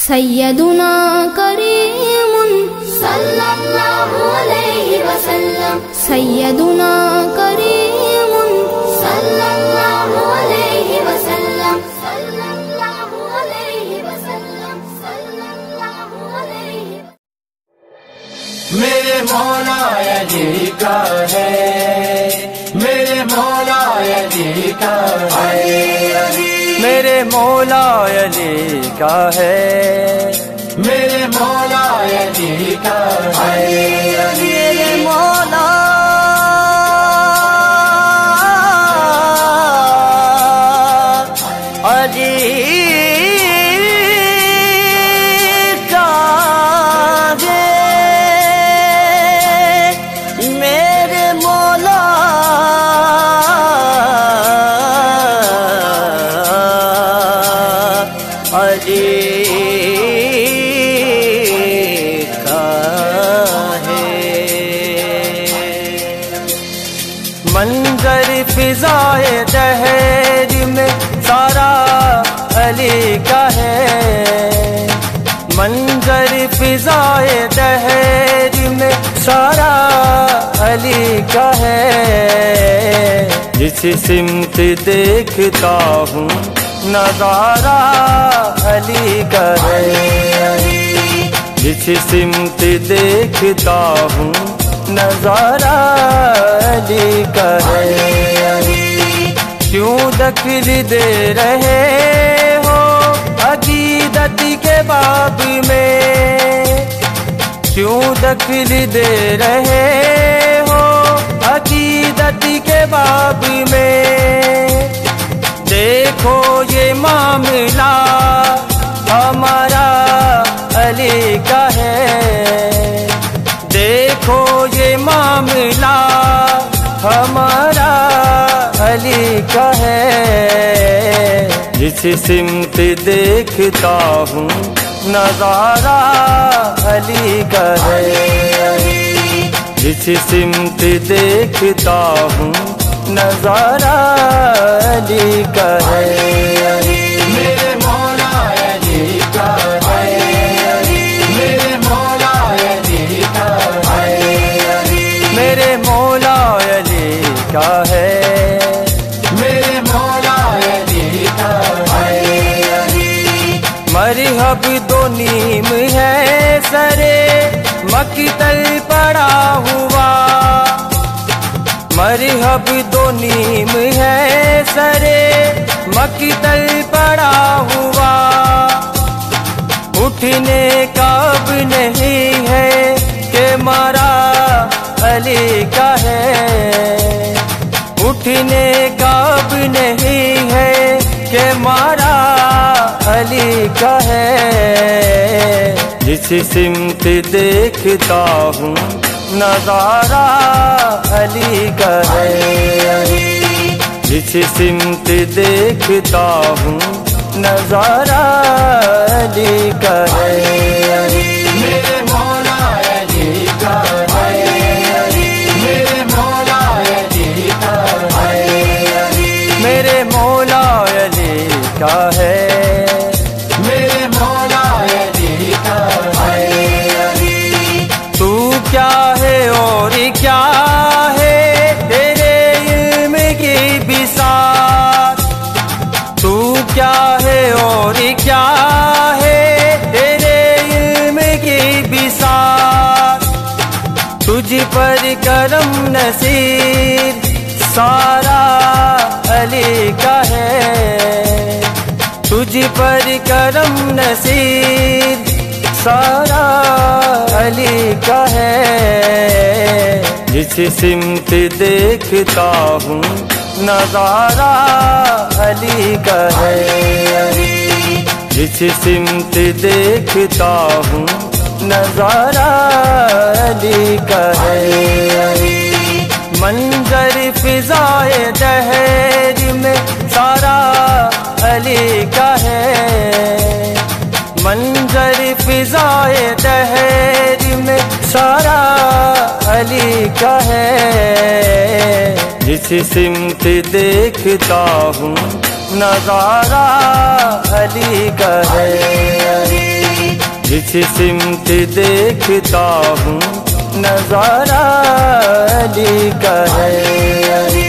सय्यदुना करीमुन सल्लल्लाहु अलैहि वसल्लम, सय्यदुना करीमुन सल्लल्लाहु अलैहि वसल्लम, सल्लल्लाहु अलैहि वसल्लम, सल्लल्लाहु अलैहि। मेरे मौला अली का है, मेरे मौला अली का है, मेरे मौला अली का है, मेरे मौला अली का है, मेरे मौला अली का है, मेरे मौला अली का है। मंजर फिजाए दहर में सारा अली का है, मंजर फिजाए दहर में सारा अली का है। जिस सिमत देखता हूँ नजारा अली का है, जिस सिमत देखता हूँ नजारा अली का है। क्यों दखल दे रहे हो अकीदत के बाब में, क्यों दखल दे रहे हो अकीदत के बाब में। देखो ये मामला हमारा अली का है, देखो ये मामला हमारा अली का है। जिस सिमत देखता हूँ नजारा अली का है, जिस सिमत देखता हूँ नजारा अली का है। मेरे मौला अली का है, मेरे मौला अली का है, मेरे मौला अली का है, मेरे मौला अली का है। मरहब दो नीम है सरे मक्तल पड़ा हुआ, मरहब दो नीम है सरे मक्तल पड़ा हुआ। उठने का अब नहीं है कि मारा अली का है, उठने का अब नहीं है कि मारा अली का है। जिस सिमत देखता हूँ नजारा अली का है, जिस सिमत देखता हूँ नजारा अली का है। मेरे मौला अली का है, मेरे मौला अली का है, मेरे मौला अली का है, मेरे मौला अली का है। तू क्या है और क्या है तेरे इल्म की बिसात, तू क्या है और क्या है तेरे इल्म की बिसात। तुझ पर करम नसीर सारा अली का है, तुझ पर करम नसीर सारा अली का है। जिस सिमत देखता हूँ नजारा अली का है, जिस सिमत देखता हूँ नजारा अली का है। मंजर फिजाए दहर में सारा अली का है, मंजर फिजाए दहर में सारा अली का है। जिस सिमत देखता हूँ नजारा अली का है। जिस सिमत देखता हूँ नजारा अली का है।